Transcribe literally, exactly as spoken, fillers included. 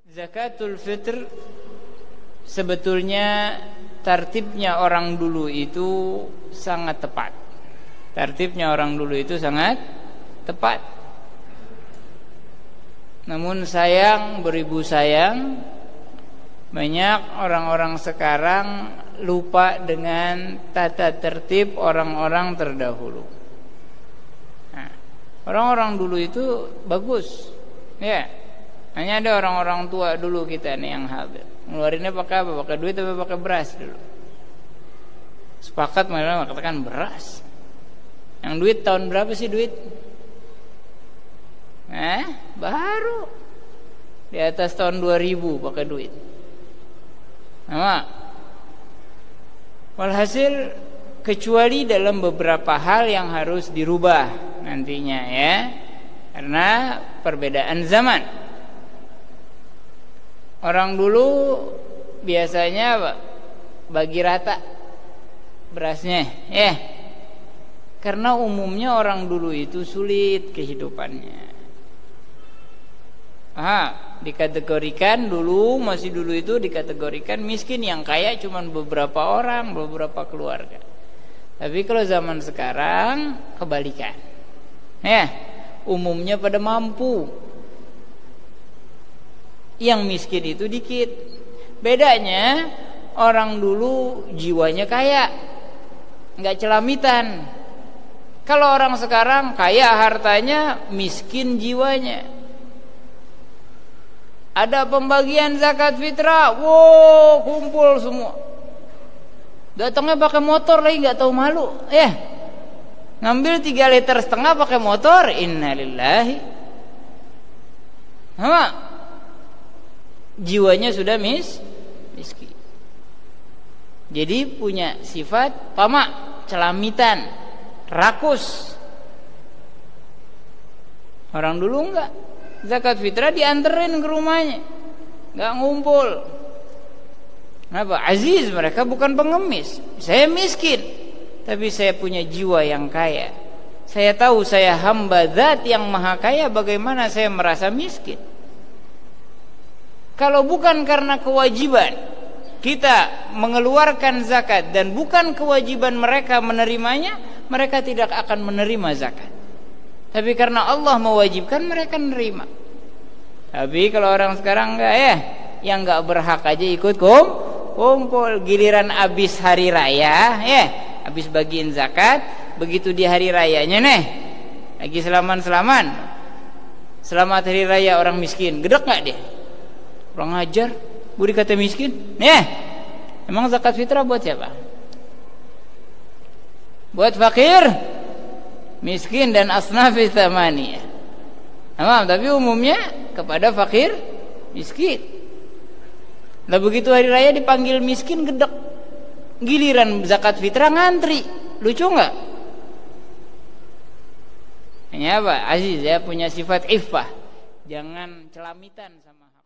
Zakatul fitr sebetulnya tertibnya orang dulu itu sangat tepat. Tertibnya orang dulu itu sangat tepat. Namun sayang beribu sayang, banyak orang-orang sekarang lupa dengan tata tertib orang-orang terdahulu. Nah, orang-orang dulu itu bagus, ya. Hanya ada orang-orang tua dulu kita nih yang hadir. Ngeluarinnya pakai apa? Pakai duit atau pakai beras dulu? Sepakat malah mengatakan beras. Yang duit tahun berapa sih duit? Eh, baru di atas tahun dua ribu pakai duit. Nama. Walhasil kecuali dalam beberapa hal yang harus dirubah nantinya ya. Karena perbedaan zaman. Orang dulu biasanya apa? Bagi rata berasnya, ya. Karena umumnya orang dulu itu sulit kehidupannya. Aha, dikategorikan dulu, masih dulu itu dikategorikan miskin, yang kaya cuma beberapa orang, beberapa keluarga. Tapi kalau zaman sekarang kebalikan. Ya, umumnya pada mampu. Yang miskin itu dikit. Bedanya orang dulu jiwanya kaya, nggak celamitan. Kalau orang sekarang kaya hartanya, miskin jiwanya. Ada pembagian zakat fitrah, wow, kumpul semua. Datangnya pakai motor lagi, nggak tahu malu. Eh, ngambil tiga liter setengah pakai motor, innalillahi. Sama. Jiwanya sudah mis, miskin. Jadi punya sifat tamak, celamitan, rakus. Orang dulu enggak. Zakat fitrah dianterin ke rumahnya, enggak ngumpul. Kenapa? Aziz, mereka bukan pengemis. Saya miskin, tapi saya punya jiwa yang kaya. Saya tahu saya hamba zat yang maha kaya, bagaimana saya merasa miskin. Kalau bukan karena kewajiban kita mengeluarkan zakat dan bukan kewajiban mereka menerimanya, mereka tidak akan menerima zakat. Tapi karena Allah mewajibkan, mereka menerima. Tapi kalau orang sekarang enggak ya, yang enggak berhak aja ikut kum, kumpul. Giliran habis hari raya, ya, habis bagiin zakat, begitu di hari rayanya nih, lagi selaman-selaman. Selamat hari raya orang miskin, gedek enggak dia? Kurang ajar, gue dikata miskin. Nih, emang zakat fitrah buat siapa? Buat fakir, miskin dan asnafi tsamaniyah. Nah, tapi umumnya kepada fakir, miskin. Lah begitu hari raya dipanggil miskin, gedek. Giliran zakat fitrah ngantri. Lucu enggak? Ini apa? Aziz ya, punya sifat iffah. Jangan celamitan sama